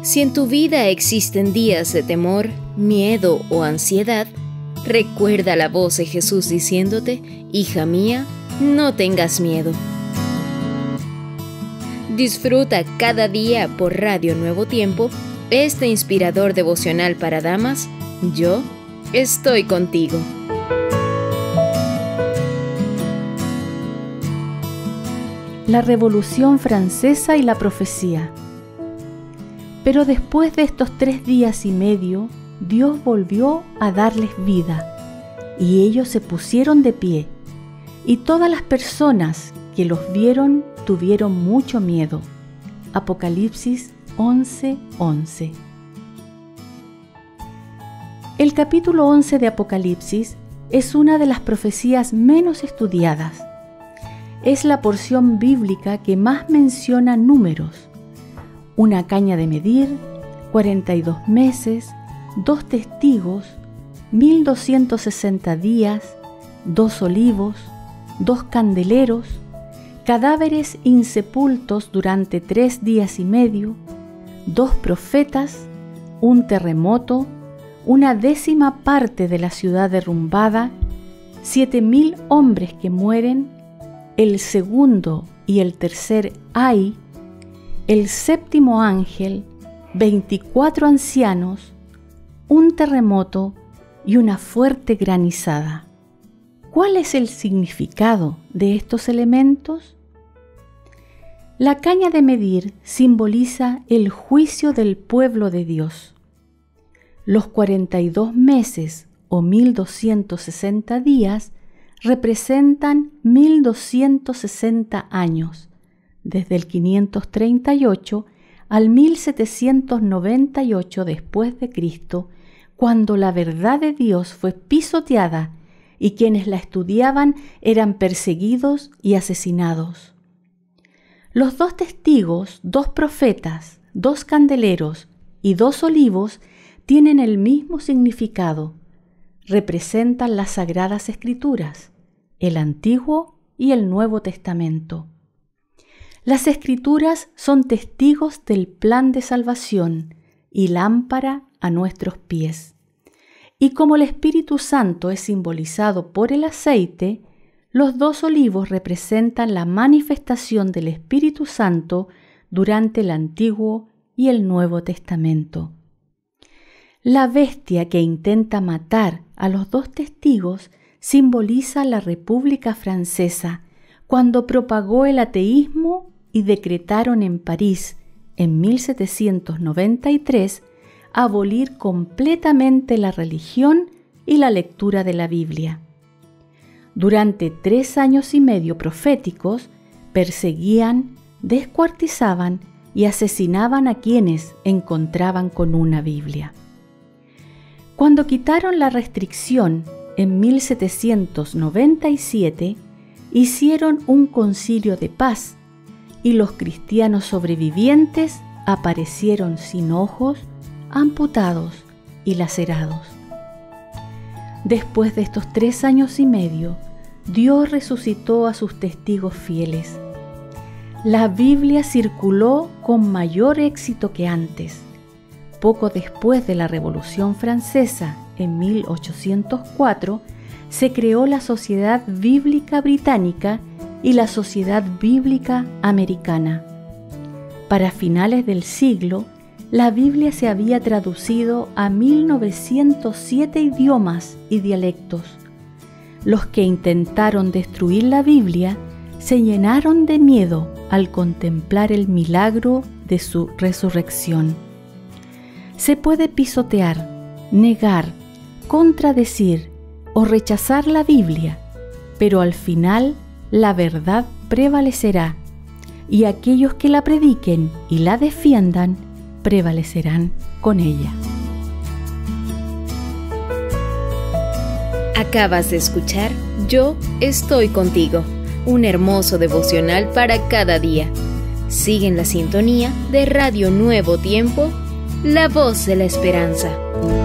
Si en tu vida existen días de temor, miedo o ansiedad, recuerda la voz de Jesús diciéndote: hija mía, no tengas miedo. Disfruta cada día por Radio Nuevo Tiempo este inspirador devocional para damas. Yo estoy contigo. La Revolución Francesa y la profecía. Pero después de estos 3 días y medio, Dios volvió a darles vida, y ellos se pusieron de pie, y todas las personas que los vieron tuvieron mucho miedo. Apocalipsis 11:11. El capítulo 11 de Apocalipsis es una de las profecías menos estudiadas. Es la porción bíblica que más menciona números: una caña de medir, 42 meses, 2 testigos, 1260 días, 2 olivos, 2 candeleros, cadáveres insepultos durante 3 días y medio, 2 profetas, un terremoto, una 10ª parte de la ciudad derrumbada, 7000 hombres que mueren, el segundo y el tercer ay, el 7º ángel, 24 ancianos, un terremoto y una fuerte granizada. ¿Cuál es el significado de estos elementos? La caña de medir simboliza el juicio del pueblo de Dios. Los 42 meses o 1260 días representan 1260 años, desde el 538 al 1798 después de Cristo, cuando la verdad de Dios fue pisoteada y quienes la estudiaban eran perseguidos y asesinados. Los 2 testigos, 2 profetas, 2 candeleros y 2 olivos tienen el mismo significado. Representan las Sagradas Escrituras, el Antiguo y el Nuevo Testamento. Las Escrituras son testigos del plan de salvación y lámpara a nuestros pies. Y como el Espíritu Santo es simbolizado por el aceite, los 2 olivos representan la manifestación del Espíritu Santo durante el Antiguo y el Nuevo Testamento. La bestia que intenta matar a los 2 testigos simboliza la República Francesa, cuando propagó el ateísmo y decretaron en París, en 1793, abolir completamente la religión y la lectura de la Biblia. Durante 3 años y medio proféticos, perseguían, descuartizaban y asesinaban a quienes encontraban con una Biblia. Cuando quitaron la restricción en 1797, hicieron un concilio de paz y los cristianos sobrevivientes aparecieron sin ojos, amputados y lacerados. Después de estos 3 años y medio, Dios resucitó a sus testigos fieles. La Biblia circuló con mayor éxito que antes. Poco después de la Revolución Francesa, en 1804, se creó la Sociedad Bíblica Británica y la Sociedad Bíblica Americana. Para finales del siglo, la Biblia se había traducido a 1907 idiomas y dialectos. Los que intentaron destruir la Biblia se llenaron de miedo al contemplar el milagro de su resurrección. Se puede pisotear, negar, contradecir o rechazar la Biblia, pero al final la verdad prevalecerá, y aquellos que la prediquen y la defiendan prevalecerán con ella. Acabas de escuchar Yo estoy contigo, un hermoso devocional para cada día. Sigue en la sintonía de Radio Nuevo Tiempo, la voz de la esperanza.